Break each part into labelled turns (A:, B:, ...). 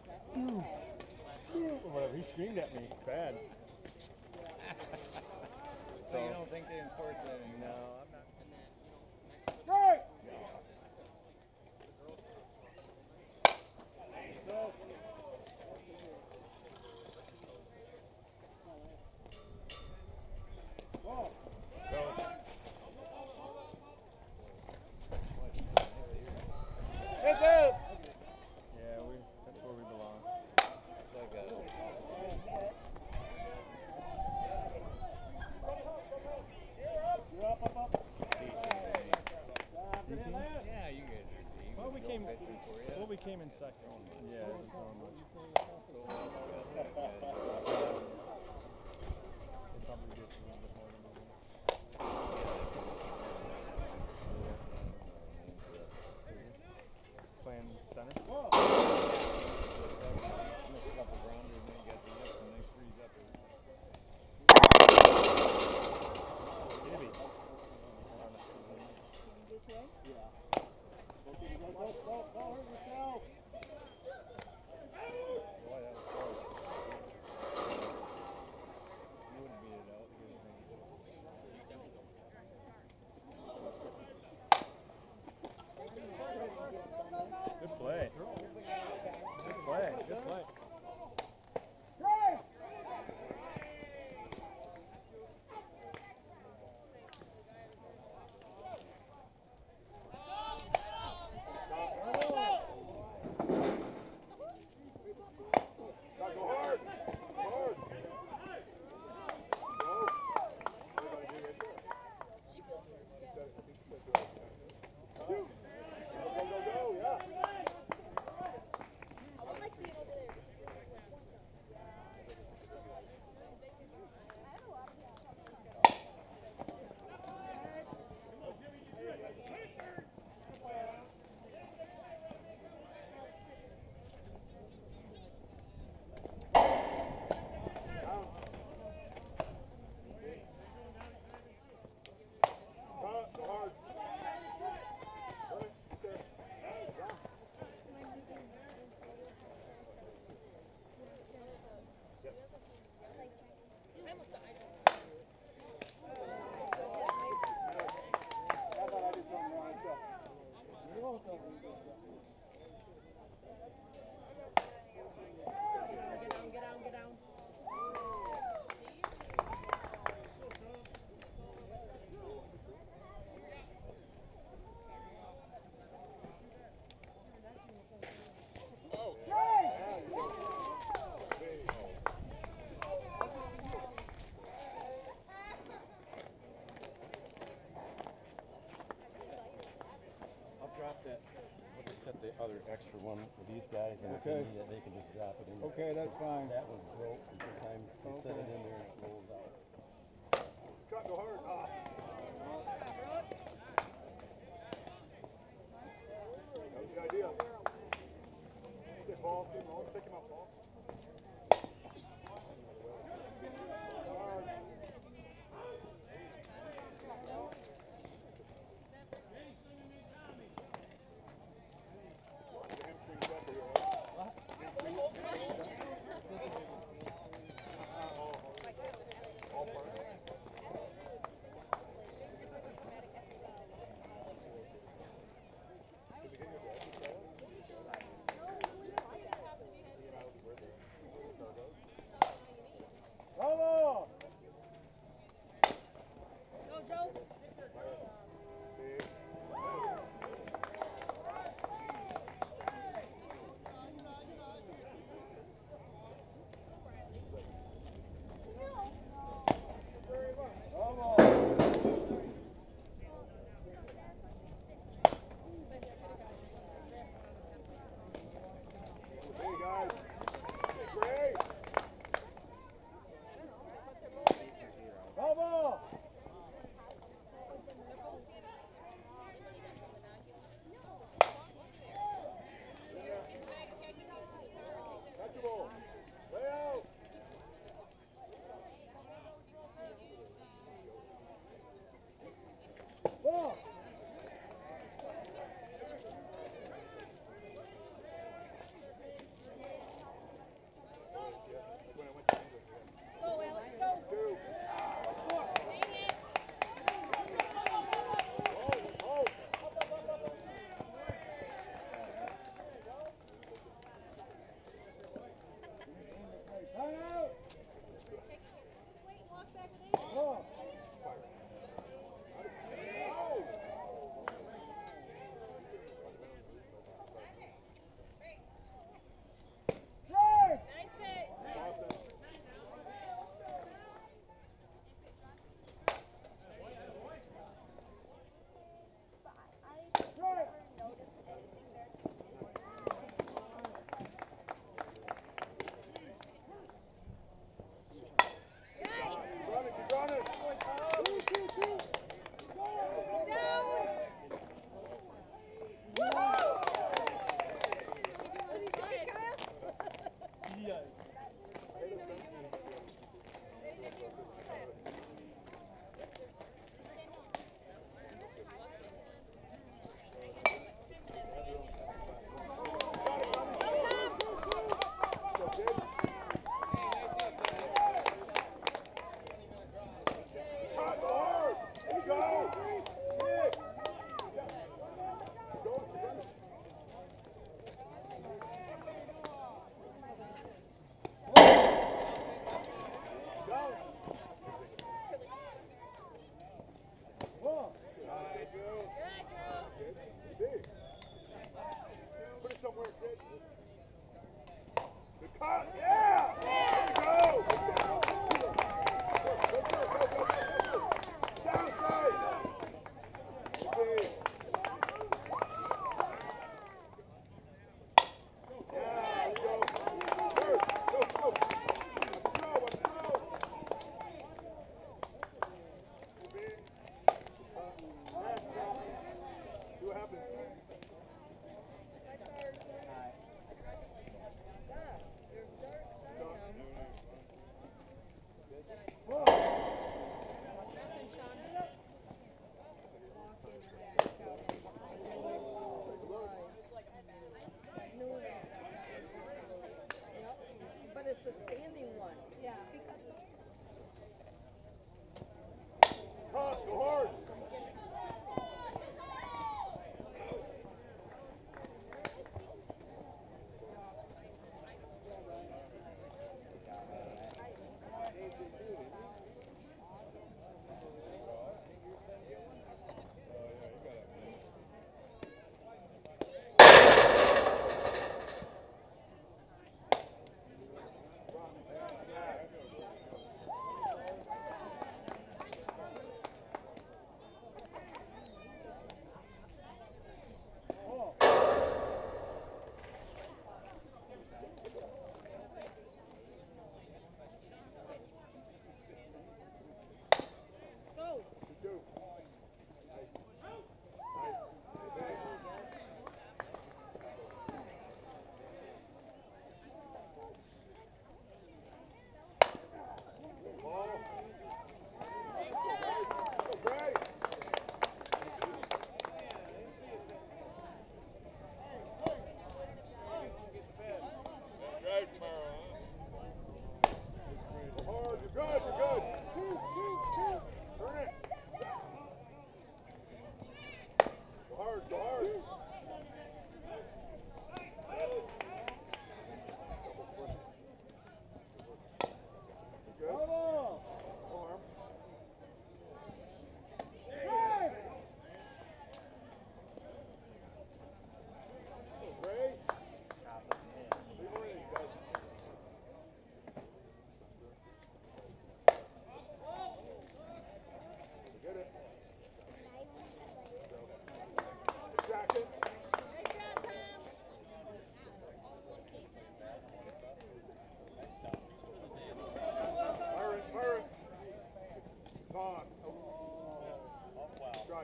A: Whatever, he screamed at me. Bad.
B: So you don't think they enforce that anymore?
A: No, I'm not.
C: Right! Whoa. Hit it!
A: Yeah, that's where we belong.
B: It's like a...
C: You're up.
A: DC?
B: Yeah, you guys are deep.
A: Well, we
B: No
A: came.
B: pitching for you.
A: Well, we came in second. Yeah, it wasn't throwing much. They probably did a little bit more than we did. He's playing center.
B: Missed a couple grounders and then got the X and they freeze up.
A: Maybe.
C: Yeah. Go hurt yourself.
B: Boy, that was close. You wouldn't beat it out because
A: Good play. Good play. Good play.
D: Get down.
E: I'll drop that. We'll just set the other extra one with these guys, and
C: Okay.
E: if they need it, they can just drop it in.
C: Okay, that's fine.
E: That was broke, and sometimes they set it in there and it rolls out.
C: Cut, go hard. That was the idea. Get ball, pick him up, ball.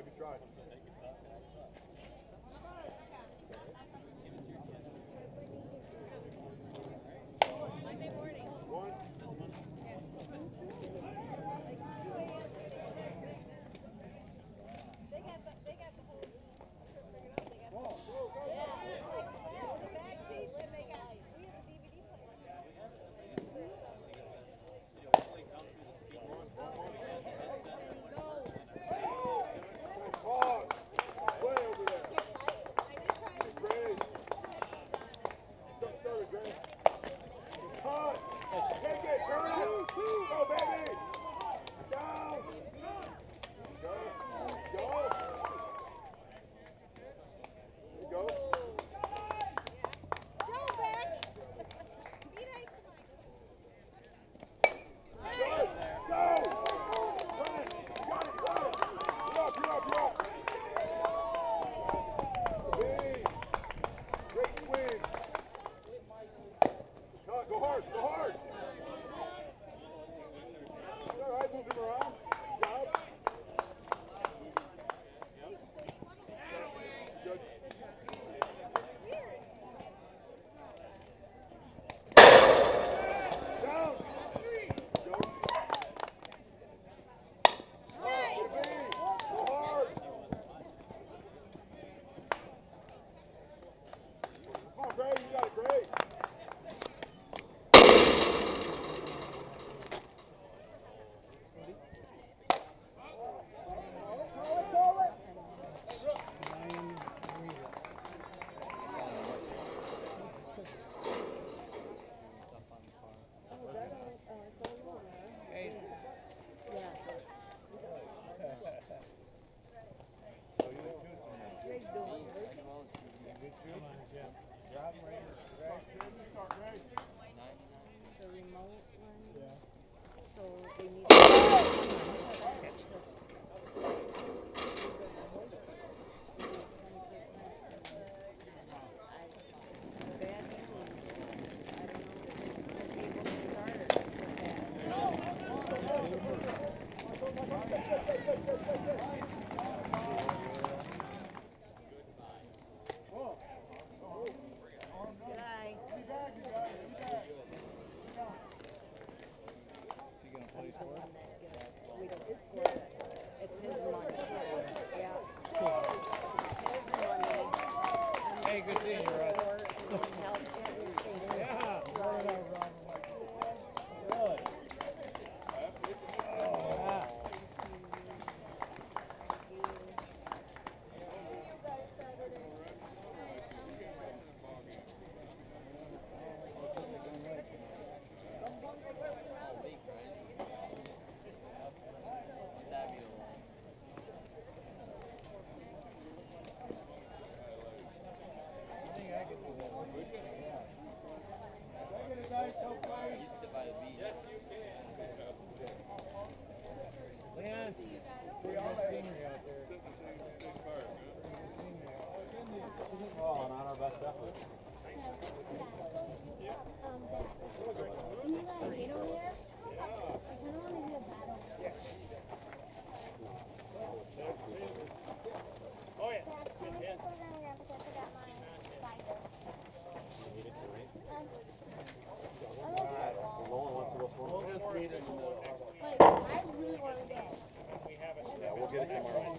C: tried, good try. One.
E: Oh, not our best effort.
D: Like, I really want to go.
E: Yeah, we'll get it tomorrow.